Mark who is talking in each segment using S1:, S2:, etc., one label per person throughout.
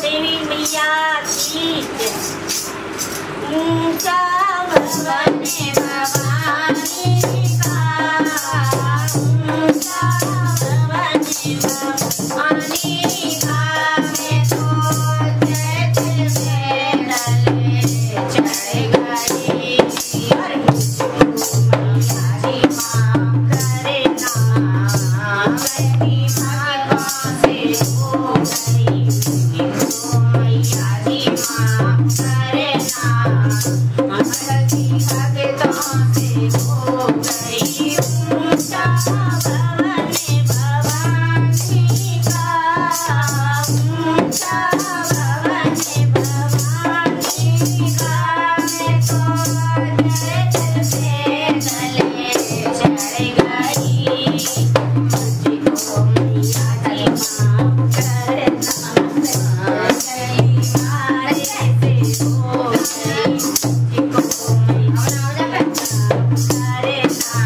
S1: देवी मैया की ऊंचा भवन भवानी का ऊंचा भवन भवानी का मैं तो जैसे डले चढ़ गई और मुझे माफ करे ना गलती भागों से हो गई मैया जी माफ करे ना गलती भगतों से हो गई ऊंचा भवन भवानी का ऊंचा भवन भवानी का मैं तो जैसे डले चढ़ गई मुझको मैया जी माफ करना गली मारे से हो गई मुझको मैया करे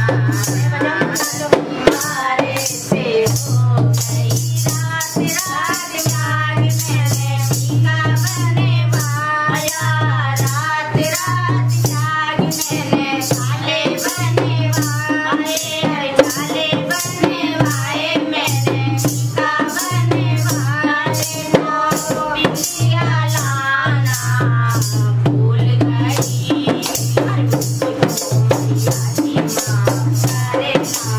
S1: मारे से हो गई रात रात जाग मैंने मीका बने माया रात रात जाग मैंने चाले बने वाए चाले बने वाए मैंने मीका बने वाए तो बिटिया लाना भूल गई हर मुझको मैया जी माफ करे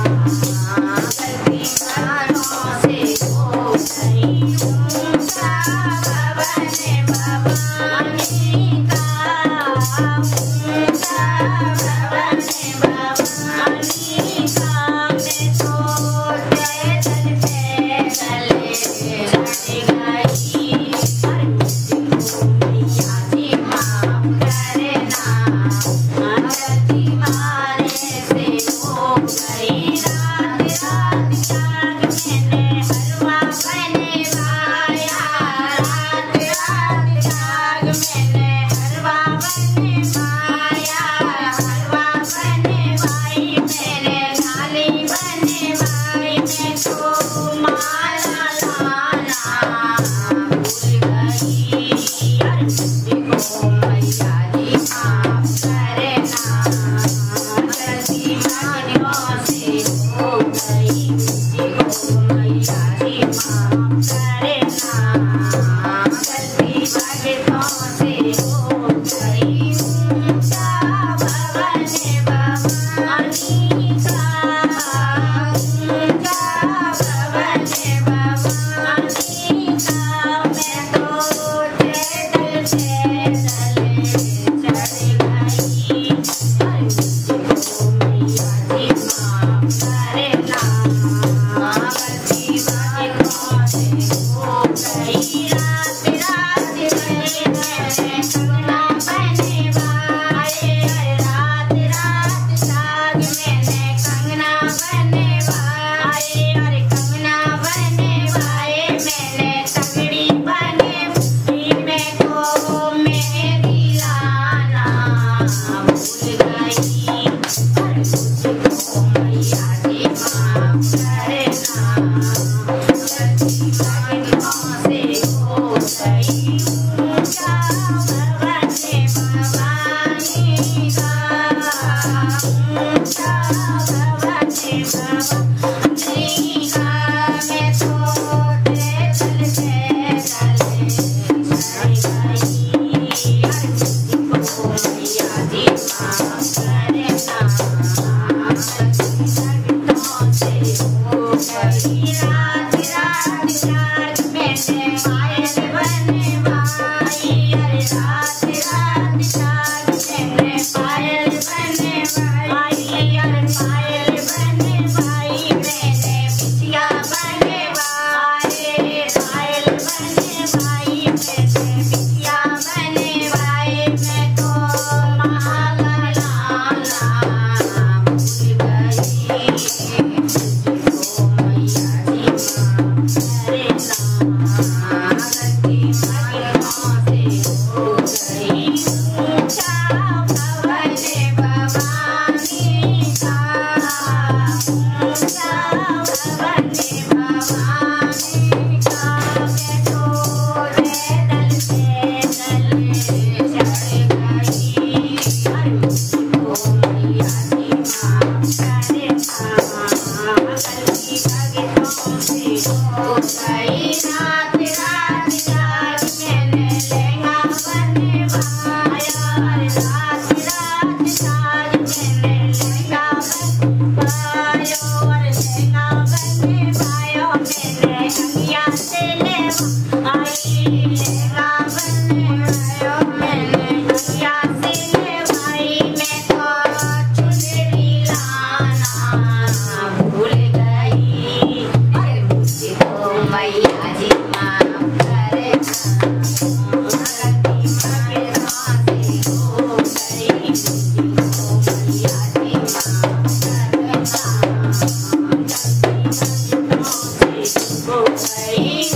S1: गलती मानों से हो गई ऊंचा भवन भवानी का ऊंचा भवन भवानी का मैं तो पैदल पैदल चढ़ गई हर मुझको मैया जी माफ करे ना गलती मारे से हो गई रात रात जाग मैंने हलवा बने वाया रात रात जाग मैंने हलवा बने वाया हलवा बने वाई मेरे थाली बने वाई मैं तो माला लाना भूल गई यार मुझको मैया जी माफ करे ना गलती मानियों से हो गई मुझको मैया जी माफ करे ना गलती भगतों से हो गई ऊंचा भवन भवानी का ऊंचा भवन भवानी का मैं तो पैदल पैदल चढ़ गई हर मुझको मैया जी माफ करे ना गलती भगतों से गलती भगतों से हो गई। रात रात जाग मैंने लहंगा बनवाया, रात रात जाग मैंने लहंगा बनवाया, और लहंगा बनवाया मैंने अंगिया से लेवा आई, लहंगा बनवाया मैंने अंगिया से लेवाई। मैं तो चुनरी लाना भूल गई, अरे मुझे तो मैया जी माफ करे, गलती भगतों से हो गई, मुझे तो मैया जी माफ करे, गलती भगतों से हो गई।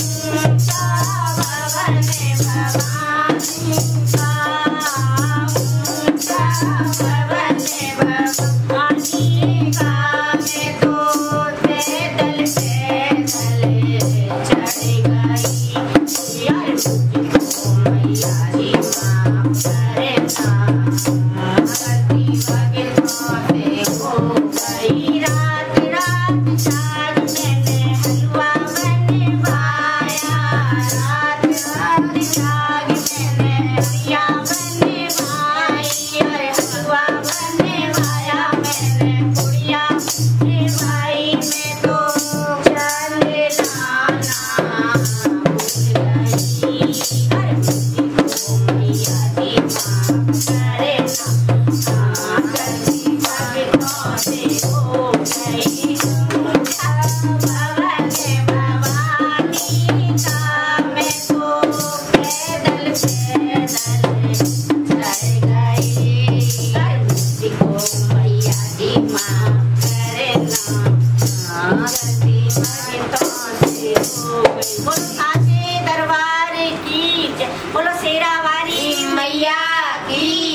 S1: बोलो साचे दरबार की, बोलो शेरा वाली मैया की।